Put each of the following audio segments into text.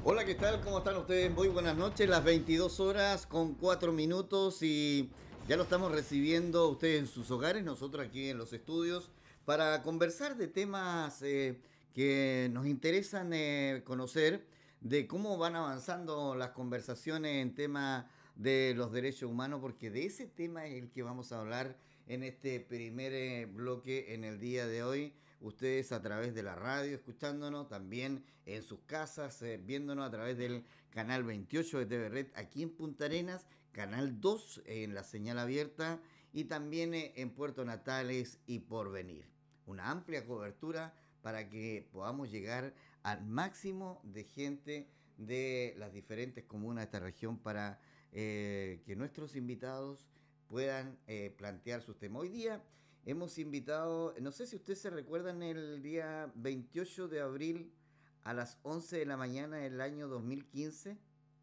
Hola, ¿qué tal? ¿Cómo están ustedes? Muy buenas noches, las 22 horas con 4 minutos y ya lo estamos recibiendo ustedes en sus hogares, nosotros aquí en los estudios, para conversar de temas que nos interesan conocer, de cómo van avanzando las conversaciones en temas de los derechos humanos, porque de ese tema es el que vamos a hablar en este primer bloque en el día de hoy. Ustedes a través de la radio, escuchándonos, también en sus casas, viéndonos a través del canal 28 de TV Red aquí en Punta Arenas, canal 2 en la señal abierta y también en Puerto Natales y Porvenir. Una amplia cobertura para que podamos llegar al máximo de gente de las diferentes comunas de esta región para que nuestros invitados puedan plantear sus temas. Hoy día hemos invitado, no sé si ustedes se recuerdan, el día 28 de abril a las 11 de la mañana del año 2015.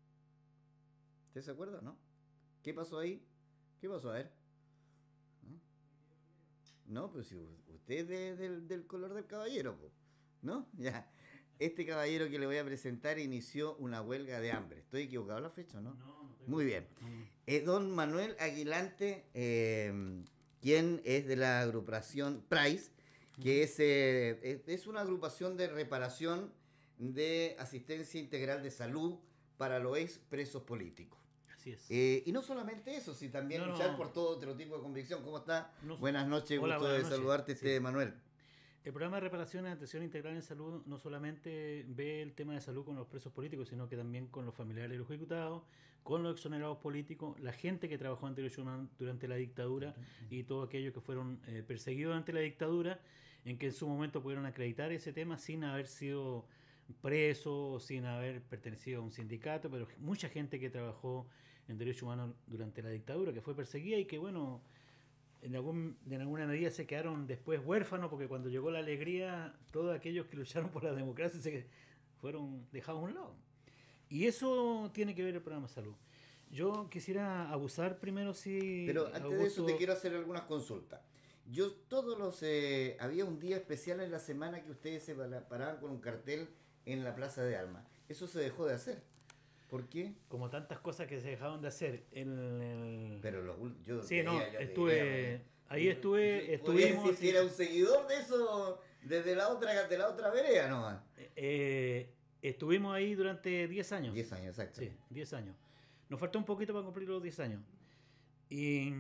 ¿Usted se acuerda, no? ¿Qué pasó ahí? ¿Qué pasó? A ver. ¿No? No, pues si usted es del color del caballero, po, ¿no? Ya. Este caballero que le voy a presentar inició una huelga de hambre. ¿Estoy equivocado en la fecha, no? No, no estoy Muy bien. no. Don Manuel Aguilante, quien es de la agrupación Price, que es una agrupación de reparación de asistencia integral de salud para los expresos políticos. Así es. Y no solamente eso, sino también No, luchar por no, todo otro tipo de convicción. ¿Cómo está? no. Buenas noches, Hola, gusto buenas de noches. saludarte, Sí. Manuel. El programa de reparación y atención integral en salud no solamente ve el tema de salud con los presos políticos, sino que también con los familiares de los ejecutados, con los exonerados políticos, la gente que trabajó en derechos humanos durante la dictadura y todos aquellos que fueron perseguidos durante la dictadura, en que en su momento pudieron acreditar ese tema sin haber sido presos, sin haber pertenecido a un sindicato, pero mucha gente que trabajó en derechos humanos durante la dictadura, que fue perseguida y que, bueno, en alguna medida se quedaron después huérfanos, porque cuando llegó la alegría, todos aquellos que lucharon por la democracia se fueron dejados a un lado. Y eso tiene que ver el programa de salud. Yo quisiera abusar primero, si Pero antes de eso te quiero hacer algunas consultas. Yo todos los... había un día especial en la semana que ustedes se paraban con un cartel en la Plaza de Armas. Eso se dejó de hacer. ¿Por qué? Como tantas cosas que se dejaron de hacer Pero yo Sí, no, veía, yo estuve... Ahí podría estuvimos... decir que era un seguidor de eso desde de la otra vereda nomás. Estuvimos ahí durante 10 años. 10 años, exacto. Sí, 10 años. Nos falta un poquito para cumplir los 10 años. Y,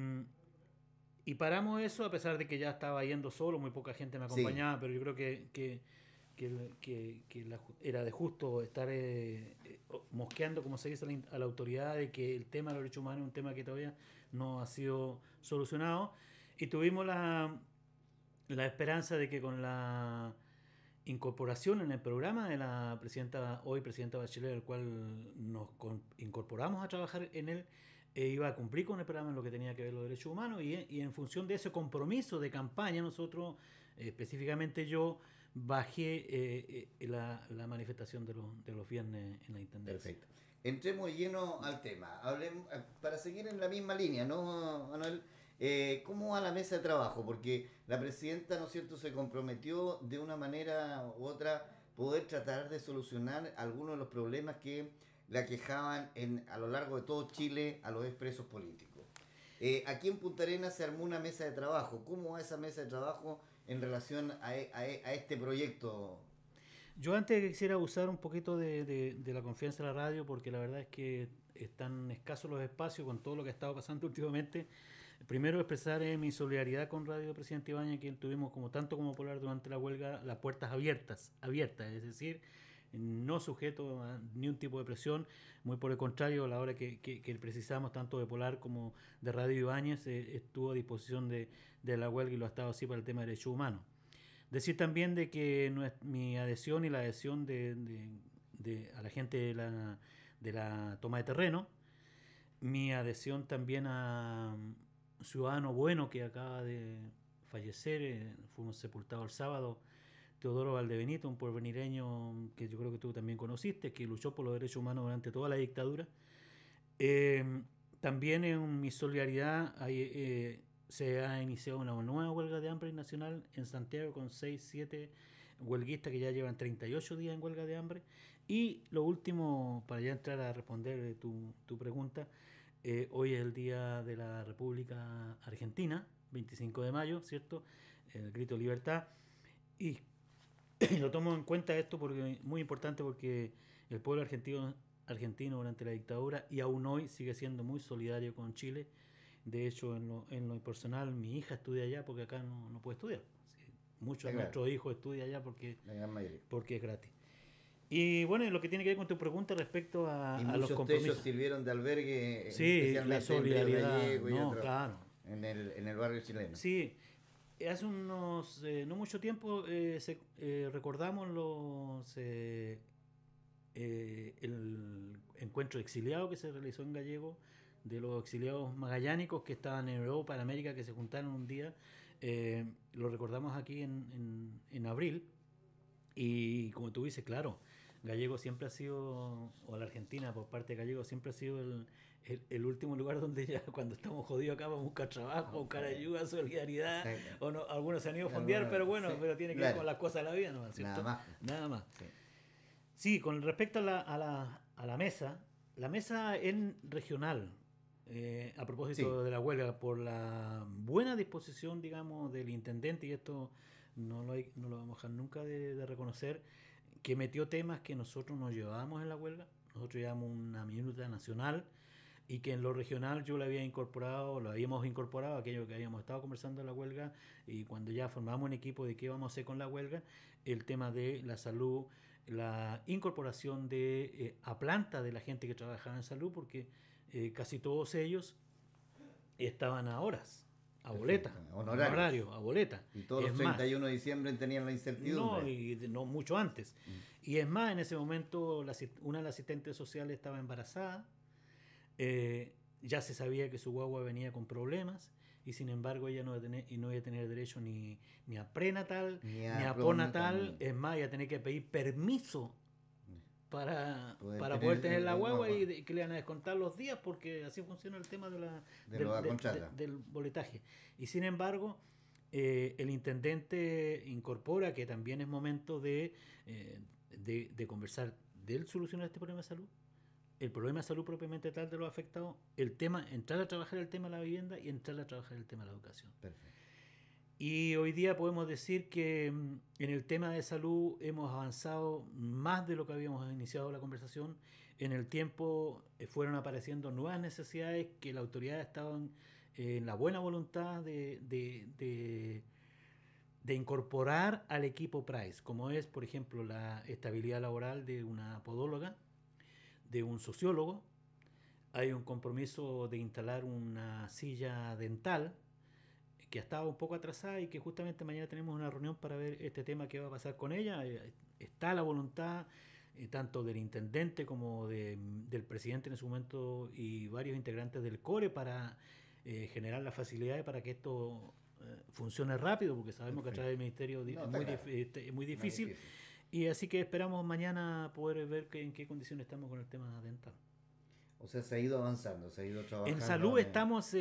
y paramos eso a pesar de que ya estaba yendo solo, muy poca gente me acompañaba, sí. Pero yo creo que era de justo estar mosqueando, como se dice, a la autoridad de que el tema de los derechos humanos es un tema que todavía no ha sido solucionado. Y tuvimos la esperanza de que con la incorporación en el programa de la hoy presidenta Bachelet, al cual nos incorporamos a trabajar en él, iba a cumplir con el programa en lo que tenía que ver los derechos humanos y en función de ese compromiso de campaña nosotros, específicamente yo, bajé la manifestación de los viernes en la Intendencia. Perfecto. Entremos lleno al tema. Hablemos, para seguir en la misma línea, ¿no, Manuel? ¿Cómo va la mesa de trabajo? Porque la presidenta, ¿no es cierto?, se comprometió de una manera u otra poder tratar de solucionar algunos de los problemas que le aquejaban a lo largo de todo Chile a los expresos políticos. Aquí en Punta Arenas se armó una mesa de trabajo. ¿Cómo va esa mesa de trabajo en relación a este proyecto? Yo antes quisiera usar un poquito de la confianza de la radio, porque la verdad es que están escasos los espacios con todo lo que ha estado pasando últimamente. Primero expresar mi solidaridad con Radio Presidente Ibáñez, que tuvimos como tanto como Polar durante la huelga las puertas abiertas, es decir, no sujeto a ni un tipo de presión, muy por el contrario, a la hora que precisamos tanto de Polar como de Radio Ibáñez, estuvo a disposición de la huelga y lo ha estado así para el tema de derechos humanos. Decir también de que mi adhesión y la adhesión a la gente de la toma de terreno, mi adhesión también a un ciudadano bueno que acaba de fallecer, fuimos sepultados el sábado, Teodoro Valdebenito, un porvenireño que yo creo que tú también conociste, que luchó por los derechos humanos durante toda la dictadura. También en mi solidaridad se ha iniciado una nueva huelga de hambre nacional en Santiago con 6, 7 huelguistas que ya llevan 38 días en huelga de hambre. Y lo último, para ya entrar a responder tu pregunta, hoy es el Día de la República Argentina, 25 de mayo, ¿cierto? El grito de libertad. Y lo tomo en cuenta esto porque es muy importante, porque el pueblo argentino durante la dictadura y aún hoy sigue siendo muy solidario con Chile. De hecho, en lo personal, mi hija estudia allá porque acá no puede estudiar. Sí, muchos de nuestros hijos estudian allá porque es gratis. Y bueno, lo que tiene que ver con tu pregunta respecto a los compromisos. Muchos de ellos sirvieron de albergue, sí, especialmente la solidaridad, Gallego y otros, claro, en el barrio chileno. Sí, hace unos, no mucho tiempo, recordamos el encuentro de exiliados que se realizó en Gallego, de los exiliados magallánicos que estaban en Europa, en América, que se juntaron un día. Lo recordamos aquí en abril. Y como tú dices, claro, Gallego siempre ha sido, o la Argentina por parte de Gallego siempre ha sido el último lugar donde ya cuando estamos jodidos acá vamos a buscar trabajo, buscar ayuda, solidaridad, o no, algunos se han ido a fondear, pero bueno, pero tiene que ver con las cosas de la vida, ¿no? ¿Cierto? Nada más. Sí, con respecto a la mesa, la mesa en regional, a propósito de la huelga, por la buena disposición, digamos, del intendente, y esto no lo vamos a dejar nunca de reconocer, que metió temas que nosotros nos llevábamos en la huelga. Nosotros llevamos una minuta nacional y que en lo regional yo lo habíamos incorporado, aquello que habíamos estado conversando en la huelga, y cuando ya formamos un equipo de qué vamos a hacer con la huelga, el tema de la salud, la incorporación a planta de la gente que trabajaba en salud, porque casi todos ellos estaban a horas, a boleta, honorario, a boleta. Y todos los 31 de diciembre tenían la incertidumbre. No, y no mucho antes. Y es más, en ese momento una de las asistentes sociales estaba embarazada, ya se sabía que su guagua venía con problemas, y sin embargo ella no iba a tener derecho ni a prenatal, ni a postnatal. Es más, iba a tener que pedir permiso para poder tener la guagua, y que le van a descontar los días, porque así funciona el tema del boletaje. Y sin embargo, el intendente incorpora que también es momento de conversar de solucionar este problema de salud, el problema de salud propiamente tal de los afectados, el tema, entrar a trabajar el tema de la vivienda y entrar a trabajar el tema de la educación. Perfecto. Y hoy día podemos decir que en el tema de salud hemos avanzado más de lo que habíamos iniciado la conversación. En el tiempo fueron apareciendo nuevas necesidades que la autoridad estaba en la buena voluntad de incorporar al equipo Price, como es, por ejemplo, la estabilidad laboral de una podóloga, de un sociólogo. Hay un compromiso de instalar una silla dental que ha estado un poco atrasada, y que justamente mañana tenemos una reunión para ver este tema, qué va a pasar con ella. Está la voluntad tanto del intendente como del presidente en ese momento, y varios integrantes del CORE, para generar las facilidades para que esto funcione rápido, porque sabemos que a través del ministerio es muy difícil. Y así que esperamos mañana poder ver en qué condiciones estamos con el tema dental. O sea, se ha ido avanzando, se ha ido trabajando. En salud estamos,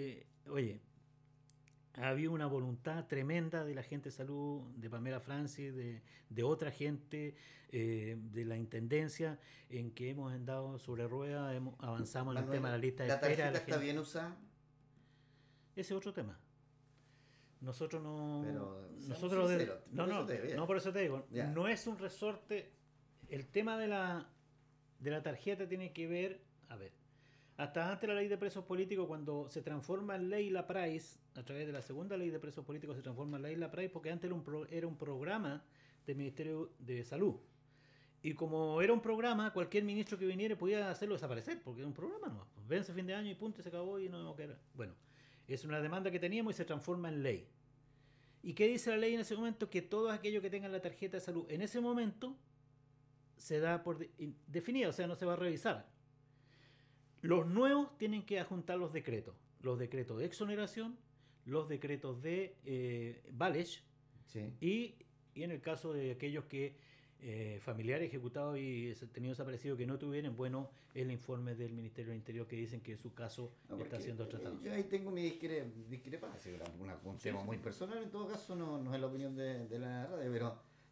ha habido una voluntad tremenda de la gente de salud, de Pamela Francis, de otra gente, de la intendencia, en que hemos andado sobre ruedas, avanzamos en el tema de la lista de espera. ¿La tarjeta está bien usada? Ese es otro tema. Nosotros no... Pero, por eso te digo, ya. No es un resorte. El tema de la tarjeta tiene que ver, hasta antes la ley de presos políticos, cuando se transforma en ley la Price, a través de la segunda ley de presos políticos se transforma en ley la Price, porque antes era un programa del Ministerio de Salud. Y como era un programa, cualquier ministro que viniera podía hacerlo desaparecer, porque era un programa nomás. Pues vence fin de año y punto, se acabó, y no vemos que era. Bueno, es una demanda que teníamos y se transforma en ley. ¿Y qué dice la ley en ese momento? Que todos aquellos que tengan la tarjeta de salud en ese momento se da por definida, o sea, no se va a revisar. Los nuevos tienen que adjuntar los decretos de exoneración, los decretos de Valech, sí. y en el caso de aquellos que familiares ejecutados y tenidos desaparecidos que no tuvieran, bueno, el informe del Ministerio del Interior que dicen que su caso está siendo tratado. Yo ahí tengo mi discrepancia, un tema muy personal, en todo caso no es la opinión de la radio, pero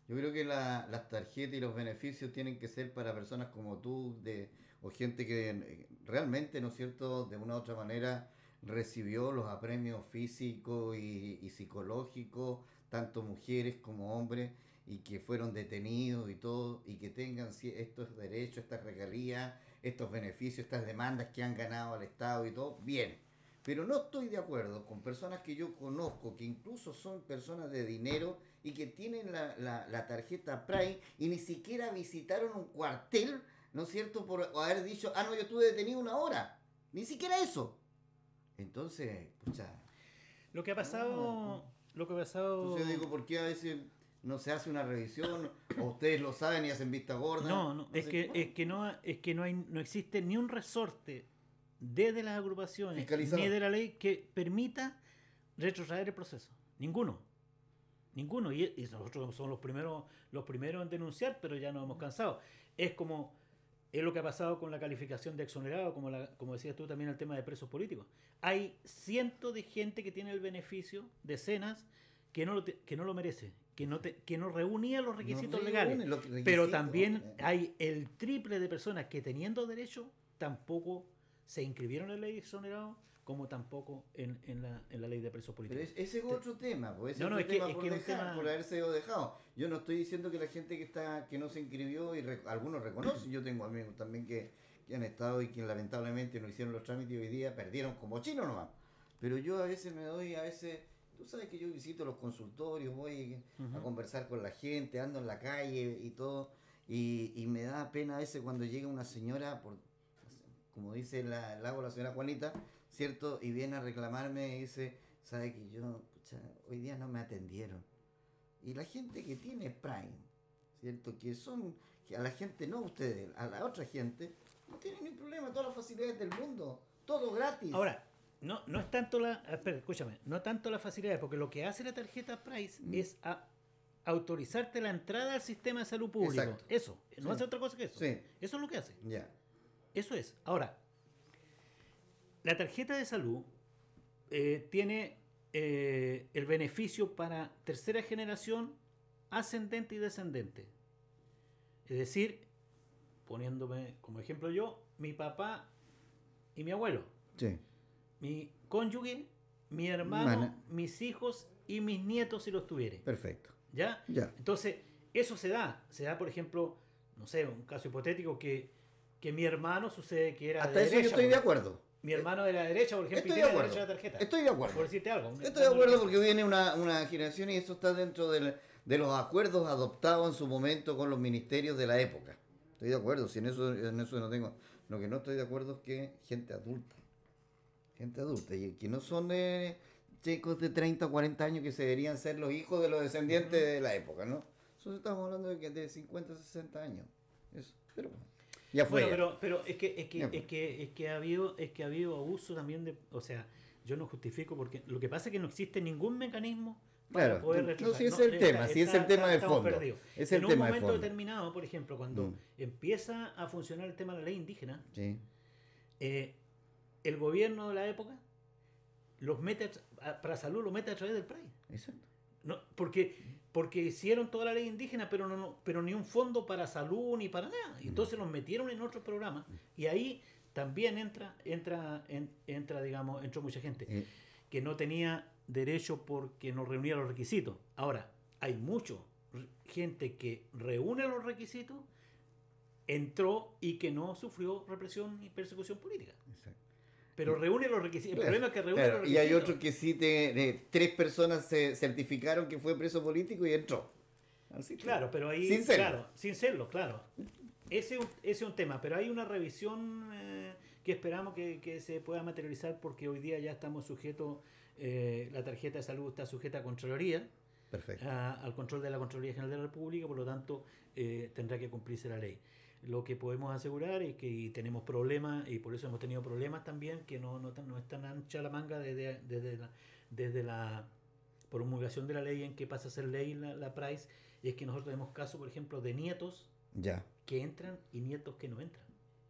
Yo creo que las tarjetas y los beneficios tienen que ser para personas como tú, o gente que realmente, ¿no es cierto?, de una u otra manera recibió los apremios físicos y psicológicos, tanto mujeres como hombres, y que fueron detenidos y todo, y que tengan estos derechos, estas regalías, estos beneficios, estas demandas que han ganado al Estado y todo, bien. Pero no estoy de acuerdo con personas que yo conozco, que incluso son personas de dinero y que tienen la tarjeta Prime y ni siquiera visitaron un cuartel, ¿no es cierto?, por haber dicho, no, yo estuve detenido 1 hora. Ni siquiera eso. Entonces, pucha. Lo que ha pasado, lo que ha pasado. Entonces yo digo, ¿por qué a veces no se hace una revisión? O ustedes lo saben y hacen vista gorda. No, es que no existe ni un resorte desde las agrupaciones ni de la ley que permita retrotraer el proceso. Ninguno. Y nosotros somos los primeros en denunciar, pero ya nos hemos cansado. Es lo que ha pasado con la calificación de exonerado, como decías tú también, el tema de presos políticos. Hay cientos de gente que tiene el beneficio, decenas, que no lo merece, que no reunía los requisitos legales. Pero también hay el triple de personas que, teniendo derecho, tampoco se inscribieron en la ley de exonerado, como tampoco en la ley de presos políticos. Pero ese es otro tema, pues por haberse dejado. Yo no estoy diciendo que la gente que no se inscribió, y algunos reconocen, yo tengo amigos también que han estado y que lamentablemente no hicieron los trámites y hoy día perdieron como chinos nomás. Pero yo a veces tú sabes que yo visito los consultorios, voy a conversar con la gente, ando en la calle y todo, y me da pena a veces cuando llega una señora, como dice la señora Juanita, ¿cierto? Y viene a reclamarme y dice, ¿sabe que hoy día no me atendieron? Y la gente que tiene Prime, ¿cierto? Que a la gente, no ustedes, a la otra gente, no tienen ningún problema, todas las facilidades del mundo, todo gratis. Ahora, no es tanto no tanto la facilidad, porque lo que hace la tarjeta Price es autorizarte la entrada al sistema de salud público. Exacto. Eso, no hace otra cosa que eso. Sí. Eso es lo que hace. Ya. Eso es. Ahora, la tarjeta de salud tiene el beneficio para tercera generación, ascendente y descendente. Es decir, poniéndome como ejemplo yo, mi papá y mi abuelo. Sí. Mi cónyuge, mi hermano, mis hijos y mis nietos si los tuviere. Perfecto. ¿Ya? Entonces, eso se da, por ejemplo, no sé, un caso hipotético que mi hermano sucede que era hasta de eso derecha. Yo estoy de acuerdo. Mi hermano de la derecha, por ejemplo, y tiene derecho a la tarjeta. Estoy de acuerdo. Por decirte algo. Estoy de acuerdo porque viene una generación y eso está dentro de los acuerdos adoptados en su momento con los ministerios de la época. Estoy de acuerdo, si en eso no tengo. Lo que no estoy de acuerdo es que gente adulta, y que no son chicos de 30 o 40 años que se deberían ser los hijos de los descendientes de la época, ¿no? Eso estamos hablando de 50, 60 años. Eso, pero bueno. Ya fue. Bueno, pero es que ha habido abuso también o sea, yo no justifico porque lo que pasa es que no existe ningún mecanismo para poder retrasar. No, sí es el tema, sí es el tema de fondo. En un momento determinado, por ejemplo, cuando empieza a funcionar el tema de la ley indígena, sí. El gobierno de la época para salud lo mete a través del PRAI. Exacto. No, porque hicieron toda la ley indígena, pero ni un fondo para salud ni para nada. Entonces los metieron en otros programas y ahí también entra mucha gente que no tenía derecho porque no reunía los requisitos. Ahora, hay mucha gente que reúne los requisitos, entró y que no sufrió represión ni persecución política. Exacto. Pero reúne los requisitos. El problema es que reúne los requisitos. Y hay otros que sí, 3 personas se certificaron que fue preso político y entró. Así que, claro, pero ahí... Sin serlo, claro. Ese es un tema, pero hay una revisión que esperamos que se pueda materializar porque hoy día ya estamos sujetos, la tarjeta de salud está sujeta a Contraloría. Perfecto. Al control de la Contraloría General de la República, por lo tanto tendrá que cumplirse la ley. Lo que podemos asegurar es que tenemos problemas, y por eso hemos tenido problemas también, que no es tan ancha la manga desde la promulgación de la ley en que pasa a ser ley la Price, y es que nosotros tenemos casos, por ejemplo, de nietos que entran y nietos que no entran.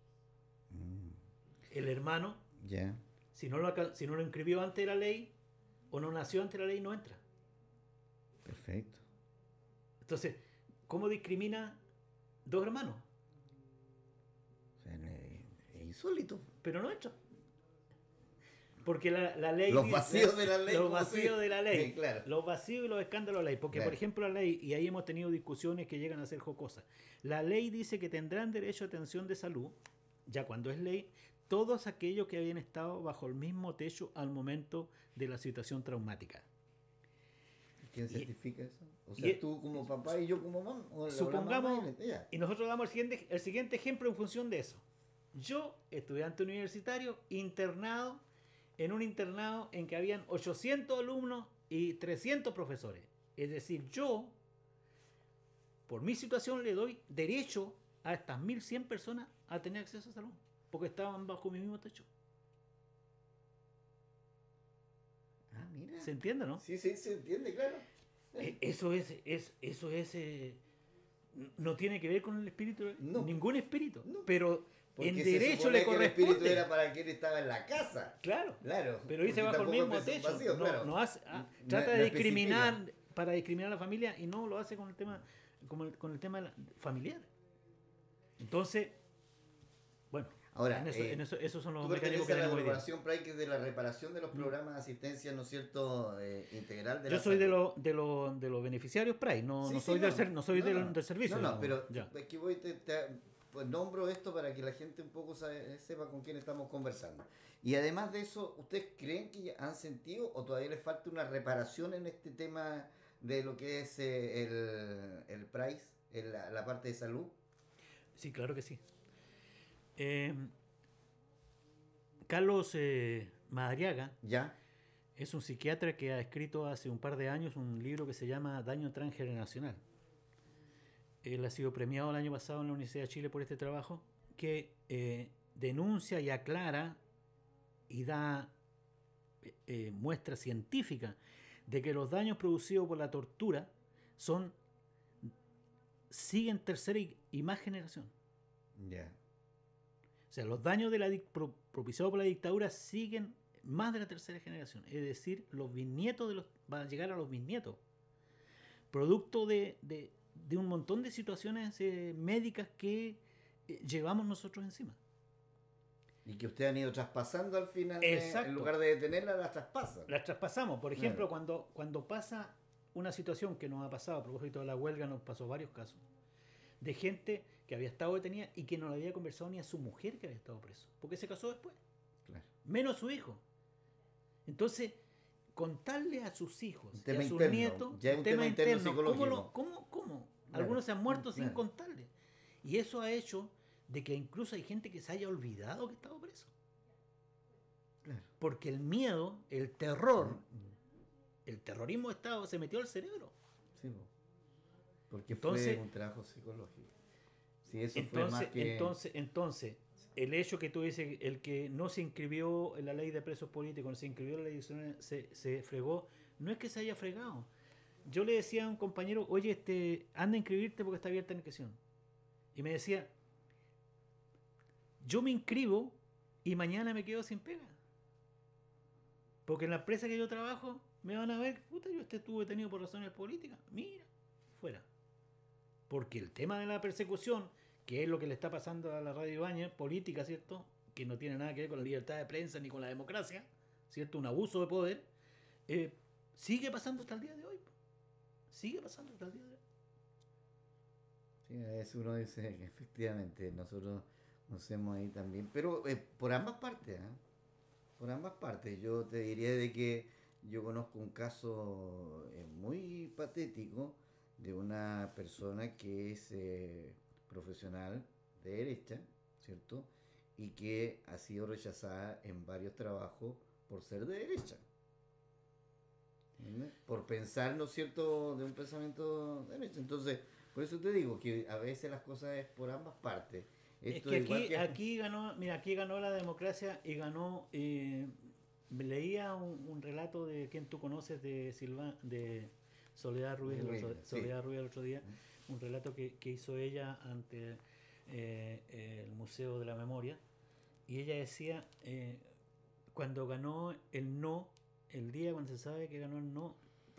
El hermano, si no lo inscribió antes de la ley o no nació antes de la ley, no entra. Perfecto. Entonces, ¿cómo discrimina dos hermanos? O sea, es insólito. Pero no hecho. Porque la ley... Los vacíos de la ley. Los vacíos de la ley. Sí, claro. Los vacíos y los escándalos de la ley. Porque, Claro. por ejemplo, la ley, y ahí hemos tenido discusiones que llegan a ser jocosas. La ley dice que tendrán derecho a atención de salud, ya cuando es ley, todos aquellos que habían estado bajo el mismo techo al momento de la situación traumática. ¿Quién certifica eso? O sea, tú como papá y yo como mamá. O la Supongamos, mamá ya. y nosotros damos el siguiente ejemplo en función de eso. Yo, estudiante universitario, internado en un internado en que habían 800 alumnos y 300 profesores. Es decir, yo, por mi situación, le doy derecho a estas 1.100 personas a tener acceso a salud, porque estaban bajo mi mismo techo. Ah, mira. ¿Se entiende, no? Sí, se entiende, claro. Eso no tiene que ver con el espíritu, No. ningún espíritu, No. pero Porque en se derecho supone le que el espíritu corresponde. era para quien estaba en la casa. Claro, Claro. pero dice porque bajo el tampoco mismo es techo. vacío, No, claro. no hace, No- trata no de especifica. discriminar, para discriminar a la familia, y no lo hace con el tema, con el tema familiar. Entonces, bueno, Ahora, esos son los Tú mecanismos perteneces que a la tenemos hoy día. agrupación PRAI, que es de la reparación de los programas de asistencia, ¿no es cierto?, integral de la Yo soy salud. de los beneficiarios PRAI, no Sí, soy sí, del servicio. No, digamos. pero Ya. aquí voy, pues nombro esto para que la gente un poco sepa con quién estamos conversando. Y además de eso, ¿ustedes creen que ya han sentido o todavía les falta una reparación en este tema de lo que es el PRAIS, la parte de salud? Sí, claro que sí. Carlos Madariaga ¿Ya? es un psiquiatra que ha escrito hace un par de años un libro que se llama Daño Transgeneracional. Él ha sido premiado el año pasado en la Universidad de Chile por este trabajo, que denuncia y aclara y da muestra científica de que los daños producidos por la tortura siguen tercera y más generación. Ya. O sea, los daños propiciados por la dictadura siguen más de la tercera generación. Es decir, los bisnietos van a llegar a los bisnietos. Producto de un montón de situaciones médicas que llevamos nosotros encima. Y que ustedes han ido traspasando al final, Exacto. en lugar de detenerla, las traspasan. Las traspasamos. Por ejemplo, Claro. cuando pasa una situación que nos ha pasado, a propósito de la huelga, nos pasó varios casos, de gente que había estado detenida y que no le había conversado ni a su mujer que había estado preso, porque se casó después, Claro. menos su hijo. Entonces, contarle a sus hijos Un y tema a sus interno, nietos, ya es un tema interno psicológico. ¿Cómo? Claro, Algunos se han muerto sin claro. contarle. Y eso ha hecho de que incluso hay gente que se haya olvidado que estaba preso. Claro. Porque el miedo, el terror, Mm. el terrorismo de Estado se metió al cerebro. Sí, po. Porque Entonces- fue un trabajo psicológico. Sí, eso fue más que... Entonces, el hecho que tú dices, el que no se inscribió en la ley de presos políticos, no se inscribió en la ley 19, se fregó, no es que se haya fregado. Yo le decía a un compañero, oye, anda a inscribirte porque está abierta la inscripción. Y me decía, yo me inscribo y mañana me quedo sin pega. Porque en la empresa que yo trabajo me van a ver, puta, yo estuve detenido por razones políticas. Mira, fuera. Porque el tema de la persecución, que es lo que le está pasando a la Radio Ibañez, política, ¿cierto? Que no tiene nada que ver con la libertad de prensa ni con la democracia, ¿cierto? Un abuso de poder, sigue pasando hasta el día de hoy. Sigue pasando hasta el día de hoy. Sí, a veces uno dice que efectivamente nosotros nos hacemos ahí también, pero por ambas partes, ¿eh? Por ambas partes. Yo te diría de que yo conozco un caso muy patético de una persona que es profesional de derecha, ¿cierto? Y que ha sido rechazada en varios trabajos por ser de derecha. ¿Entiendes? Por pensar, ¿no es cierto?, de un pensamiento de derecha. Entonces, por eso te digo que a veces las cosas es por ambas partes. Es que aquí ganó, mira, aquí ganó la democracia y ganó. Leía un relato de quien tú conoces de Soledad Ruiz, Soledad Ruiz el otro día, un relato que hizo ella ante el Museo de la Memoria, y ella decía, cuando ganó el no, el día cuando se sabe que ganó el no,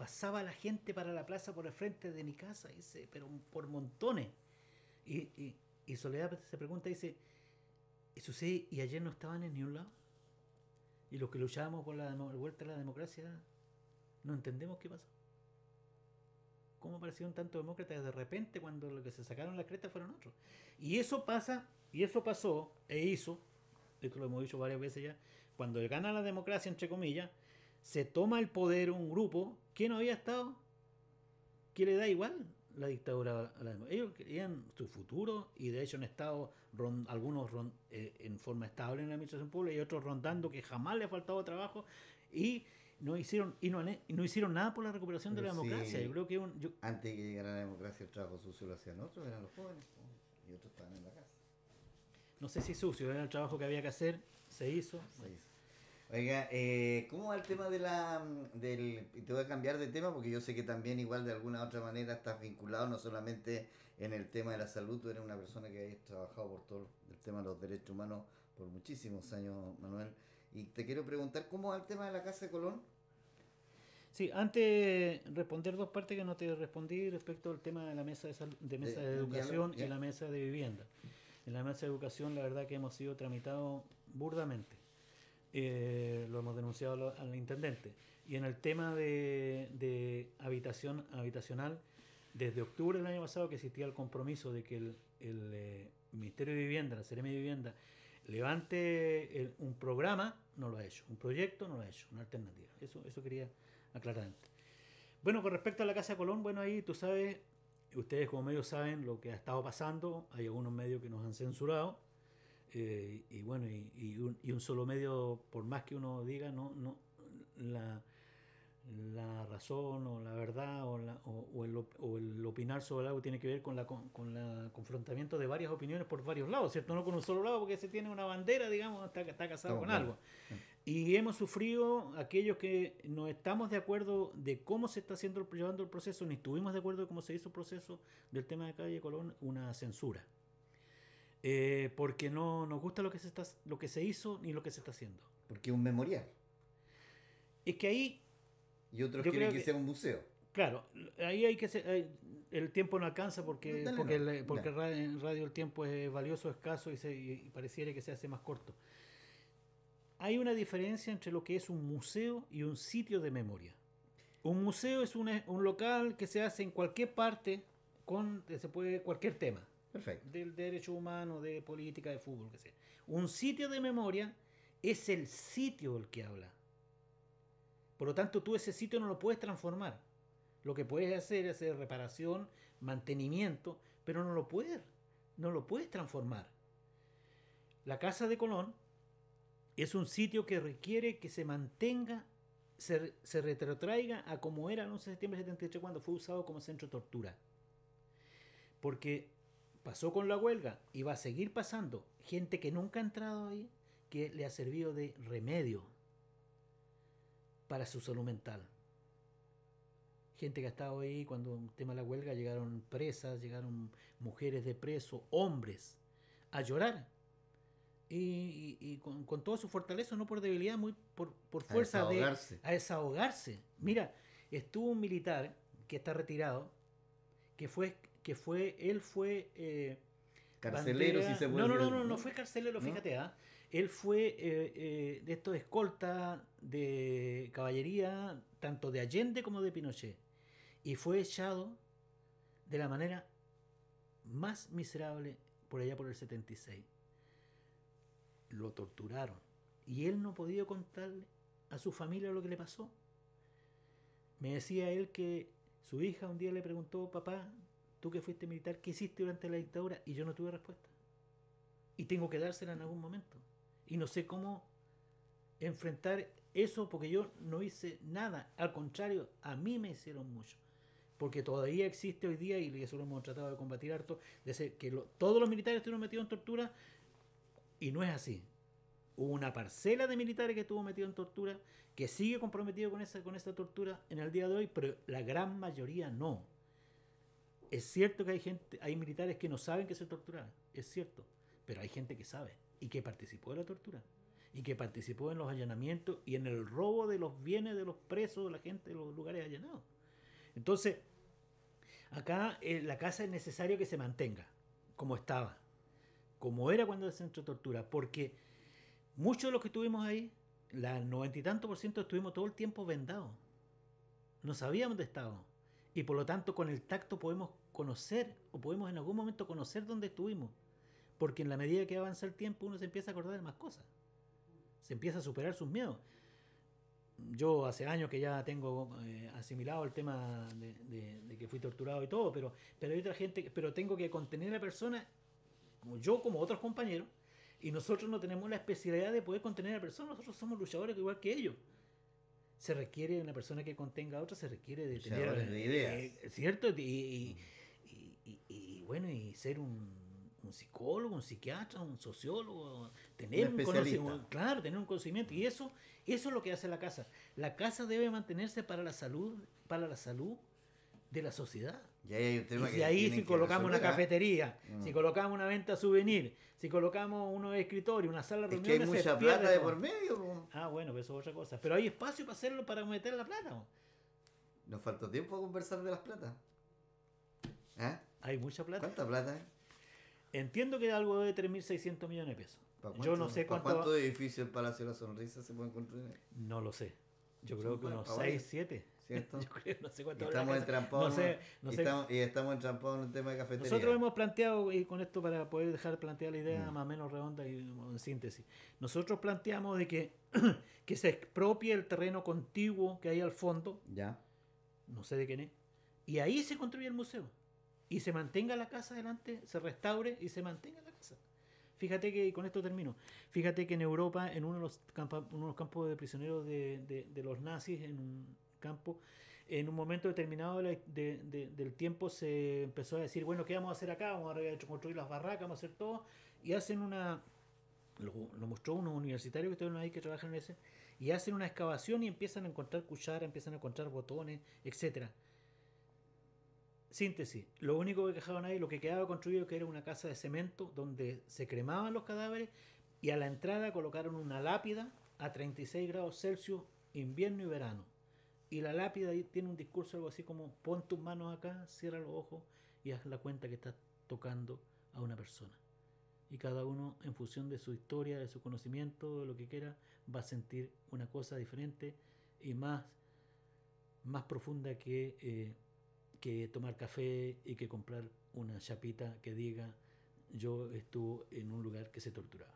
pasaba la gente para la plaza por el frente de mi casa, dice, pero por montones. Y Soledad se pregunta, dice, ¿eso sí? ¿Y ayer no estaban en ni un lado? Y los que luchábamos por la vuelta a la democracia, no entendemos qué pasó. ¿Cómo aparecieron tantos demócratas de repente cuando los que se sacaron la cresta fueron otros? Y eso pasa, y eso pasó, esto lo hemos dicho varias veces ya, cuando gana la democracia, entre comillas, se toma el poder un grupo que no había estado, que le da igual la dictadura a la democracia. Ellos querían su futuro y de hecho han estado algunos en forma estable en la administración pública y otros rondando que jamás le ha faltado trabajo y no hicieron nada por la recuperación de la democracia. Sí, yo creo que antes de que llegara la democracia, el trabajo sucio lo hacían otros, eran los jóvenes, y otros estaban en la casa. no sé si sucio, era el trabajo que había que hacer, se hizo. Oiga, ¿cómo va el tema y te voy a cambiar de tema porque yo sé que también igual de alguna otra manera estás vinculado no solamente en el tema de la salud, tú eres una persona que has trabajado por todo el tema de los derechos humanos por muchísimos años, Manuel, y te quiero preguntar, ¿cómo va el tema de la Casa de Colón? Sí, antes responder dos partes que no te respondí respecto al tema de la mesa de educación y la mesa de vivienda. En la mesa de educación la verdad que hemos sido tramitados burdamente. Lo hemos denunciado al intendente. Y en el tema de habitacional, desde octubre del año pasado que existía el compromiso de que el Ministerio de Vivienda, la Seremi de Vivienda, levante un programa, no lo ha hecho. Un proyecto, no lo ha hecho. Una alternativa. Eso quería aclarar antes. Bueno, con respecto a la Casa Colón, bueno, ahí tú sabes, ustedes como medios saben lo que ha estado pasando. Hay algunos medios que nos han censurado. Y bueno, y un solo medio, por más que uno diga, no la razón o la verdad o el opinar sobre algo tiene que ver con la confrontamiento de varias opiniones por varios lados, ¿cierto? No con un solo lado, porque se tiene una bandera, digamos, está casado con algo. Y hemos sufrido, aquellos que no estamos de acuerdo de cómo se está llevando el proceso, ni estuvimos de acuerdo de cómo se hizo el proceso del tema de Calle Colón, una censura. Porque no nos gusta lo que se hizo ni lo que se está haciendo. Porque es un memorial. Es que ahí... Y otros quieren que sea un museo. Claro, ahí hay que el tiempo no alcanza porque en radio el tiempo es valioso, escaso y pareciera que se hace más corto. Hay una diferencia entre lo que es un museo y un sitio de memoria. Un museo es un local que se hace en cualquier parte se puede cualquier tema. Perfecto. Del derecho humano, de política, de fútbol, que sea. Un sitio de memoria es el sitio el que habla. Por lo tanto, tú ese sitio no lo puedes transformar. Lo que puedes hacer es hacer reparación, mantenimiento, pero no lo puedes transformar. La Casa de Colón es un sitio que requiere que se mantenga, se retrotraiga a como era el 11 de septiembre de 78 cuando fue usado como centro de tortura. Porque pasó con la huelga y va a seguir pasando. Gente que nunca ha entrado ahí, que le ha servido de remedio para su salud mental. Gente que ha estado ahí cuando el tema de la huelga llegaron presas, llegaron mujeres de preso, hombres, a llorar. Y con toda su fortaleza, no por debilidad, muy por fuerza a desahogarse. Mira, estuvo un militar que está retirado, él fue carcelero, bandera, si se puede decir. No fue carcelero, ¿no? Fíjate, él fue de estos escolta de caballería, tanto de Allende como de Pinochet, y fue echado de la manera más miserable por allá por el 76. Lo torturaron y él no ha podido contarle a su familia lo que le pasó. Me decía él que su hija un día le preguntó: papá, tú que fuiste militar, ¿qué hiciste durante la dictadura? Y yo no tuve respuesta. Y tengo que dársela en algún momento. Y no sé cómo enfrentar eso porque yo no hice nada. Al contrario, a mí me hicieron mucho. Porque todavía existe hoy día, y eso lo hemos tratado de combatir harto, de que todos los militares estuvieron metidos en tortura, y no es así. Hubo una parcela de militares que estuvo metido en tortura, que sigue comprometido con esa tortura en el día de hoy, pero la gran mayoría no. Es cierto que hay militares que no saben que se torturaban, es cierto, pero hay gente que sabe y que participó de la tortura. y que participó en los allanamientos y en el robo de los bienes de los presos, de la gente de los lugares allanados. Entonces, acá la casa es necesario que se mantenga como estaba, como era cuando el centro de tortura, porque muchos de los que estuvimos ahí, la 90 y tanto % estuvimos todo el tiempo vendados. No sabíamos dónde estábamos. Y por lo tanto, con el tacto podemos conocer, o podemos en algún momento conocer dónde estuvimos. Porque en la medida que avanza el tiempo, uno se empieza a acordar de más cosas. Se empieza a superar sus miedos. Yo hace años que ya tengo asimilado el tema de que fui torturado y todo, pero hay otra gente, pero tengo que contener a la persona, como yo, como otros compañeros, y nosotros no tenemos la especialidad de poder contener a la persona, nosotros somos luchadores igual que ellos. Se requiere de una persona que contenga a otra, se requiere de tener de ideas. ¿cierto? Y bueno, y ser un psicólogo, un psiquiatra, un sociólogo, tener un conocimiento, claro, tener un conocimiento, y eso es lo que hace la casa. La casa debe mantenerse para la salud de la sociedad. Y ahí hay un tema y si ahí si colocamos una cafetería, si colocamos una venta souvenir, si colocamos unos escritorios, una sala de reuniones, es que hay mucha plata de por medio. Bueno, pues eso es otra cosa. Pero hay espacio para hacerlo, para meter la plata. ¿No? Nos faltó tiempo a conversar de las platas. Hay mucha plata. ¿Cuánta plata hay? Entiendo que algo de 3.600 millones de pesos. Yo no sé ¿Cuántos edificios del Palacio de la Sonrisa se pueden construir? No lo sé. Yo creo que unos 6, 7. ¿Cierto? Yo creo, no sé cuánto. Estamos entrampados estamos entrampados en un tema de cafetería. Nosotros hemos planteado, y con esto para poder dejar plantear la idea más o menos redonda y en síntesis, nosotros planteamos de que se expropie el terreno contiguo que hay al fondo, ya, no sé de quién es, y ahí se construye el museo. Y se mantenga la casa adelante, se restaure y se mantenga la casa. Fíjate que, y con esto termino, fíjate que en Europa, en uno de los campos de prisioneros de los nazis, en un campo, en un momento determinado del tiempo se empezó a decir, bueno, ¿qué vamos a hacer acá? Vamos a construir las barracas, vamos a hacer todo, y hacen lo mostró unos universitarios que estuvieron ahí, que trabajan en ese, y hacen una excavación y empiezan a encontrar cucharas, empiezan a encontrar botones, etcétera. Síntesis, lo único que dejaban ahí, lo que quedaba construido, que era una casa de cemento donde se cremaban los cadáveres, y a la entrada colocaron una lápida a 36 grados Celsius, invierno y verano. Y la lápida ahí tiene un discurso algo así como: pon tus manos acá, cierra los ojos y haz la cuenta que estás tocando a una persona. Y cada uno, en función de su historia, de su conocimiento, de lo que quiera, va a sentir una cosa diferente y más profunda que tomar café y que comprar una chapita que diga: yo estuve en un lugar que se torturaba.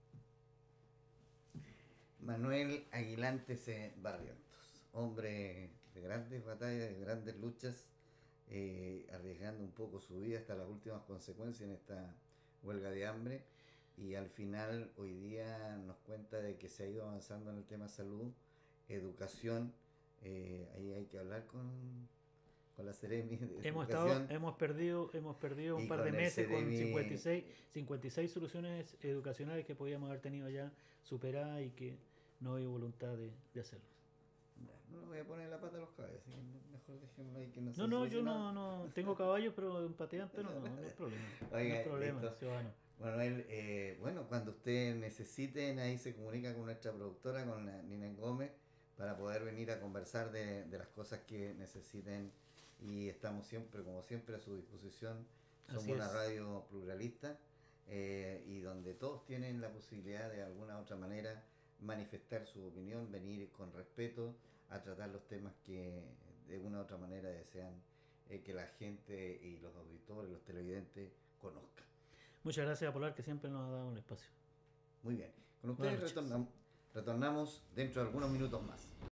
Manuel Aguilante Barrientos, hombre de grandes batallas, de grandes luchas, arriesgando un poco su vida hasta las últimas consecuencias en esta huelga de hambre, y al final hoy día nos cuenta de que se ha ido avanzando en el tema salud, educación. Ahí hay que hablar con la Seremi de Educación. Hemos perdido un par de meses con 56 soluciones educacionales que podíamos haber tenido ya superadas y que no hay voluntad de hacerlo. No le voy a poner la pata a los caballos, mejor dejémoslo ahí que no se yo no tengo caballos, pero patean, pero no hay problema. Oiga, no hay problema, ciudadano. Manuel, cuando ustedes necesiten, ahí se comunica con nuestra productora, con Nina Gómez, para poder venir a conversar de las cosas que necesiten, y estamos siempre, como siempre, a su disposición. Somos una radio pluralista, y donde todos tienen la posibilidad de alguna u otra manera manifestar su opinión, venir con respeto a tratar los temas que de una u otra manera desean que la gente y los auditores, los televidentes conozcan. Muchas gracias a Polar, que siempre nos ha dado un espacio. Muy bien, con ustedes retornamos dentro de algunos minutos más.